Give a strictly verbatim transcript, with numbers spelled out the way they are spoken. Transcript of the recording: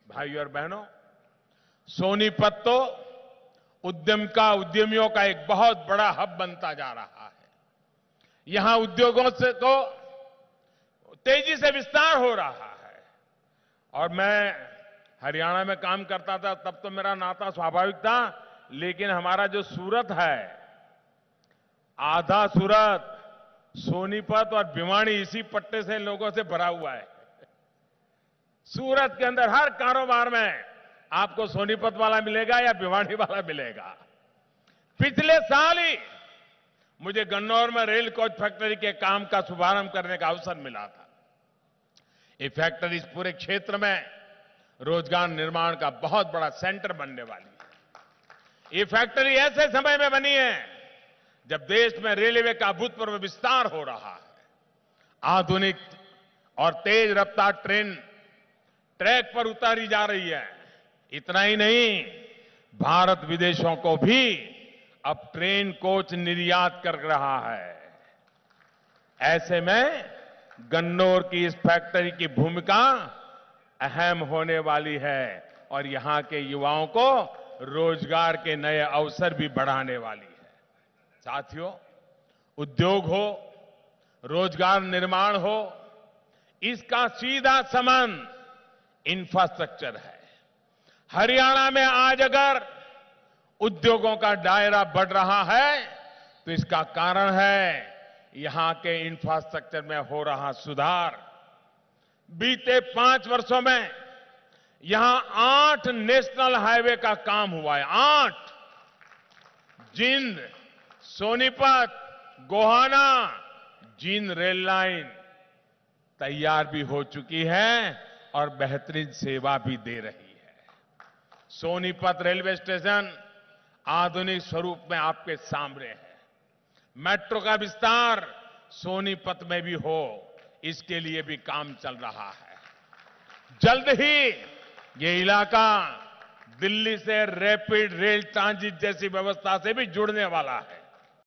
भाइयों और बहनों, सोनीपत तो उद्यम का उद्यमियों का एक बहुत बड़ा हब बनता जा रहा है। यहां उद्योगों से को तेजी से विस्तार हो रहा है। और मैं हरियाणा में काम करता था, तब तो मेरा नाता स्वाभाविक था, लेकिन हमारा जो सूरत है, आधा सूरत सोनीपत और भिवानी इसी पट्टे से लोगों से भरा हुआ है। सूरत के अंदर हर कारोबार में आपको सोनीपत वाला मिलेगा या भिवानी वाला मिलेगा। पिछले साल ही मुझे गन्नौर में रेल कोच फैक्ट्री के काम का शुभारंभ करने का अवसर मिला था। ये फैक्ट्री इस पूरे क्षेत्र में रोजगार निर्माण का बहुत बड़ा सेंटर बनने वाली है। ये फैक्ट्री ऐसे समय में बनी है जब देश में रेलवे का अभूतपूर्व विस्तार हो रहा है। आधुनिक और तेज रफ्तार ट्रेन ट्रैक पर उतारी जा रही है। इतना ही नहीं, भारत विदेशों को भी अब ट्रेन कोच निर्यात कर रहा है। ऐसे में गन्नौर की इस फैक्ट्री की भूमिका अहम होने वाली है और यहां के युवाओं को रोजगार के नए अवसर भी बढ़ाने वाली है। साथियों, उद्योग हो, रोजगार निर्माण हो, इसका सीधा संबंध इंफ्रास्ट्रक्चर है। हरियाणा में आज अगर उद्योगों का दायरा बढ़ रहा है तो इसका कारण है यहां के इंफ्रास्ट्रक्चर में हो रहा सुधार। बीते पांच वर्षों में यहां आठ नेशनल हाईवे का काम हुआ है। आठ, जिंद, सोनीपत, गोहाना, जिंद रेल लाइन तैयार भी हो चुकी है और बेहतरीन सेवा भी दे रही है। सोनीपत रेलवे स्टेशन आधुनिक स्वरूप में आपके सामने है। मेट्रो का विस्तार सोनीपत में भी हो, इसके लिए भी काम चल रहा है। जल्द ही ये इलाका दिल्ली से रैपिड रेल ट्रांजिट जैसी व्यवस्था से भी जुड़ने वाला है।